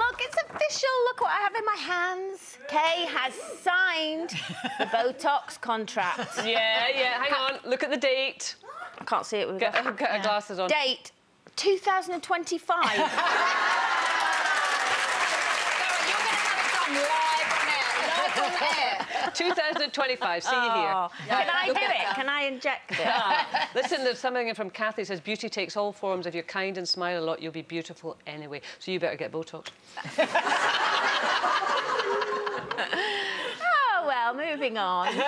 look, it's official. Look what I have in my hands. Kaye has signed the Botox contract. Yeah, hang on. Look at the date. I can't see it with Get her glasses on. Date, 2025. 2025, see you here. Can I do it? Can I inject it? Listen, there's something in from Kathy says, beauty takes all forms. If you're kind and smile a lot, you'll be beautiful anyway. So you better get Botox. Oh, well, moving on.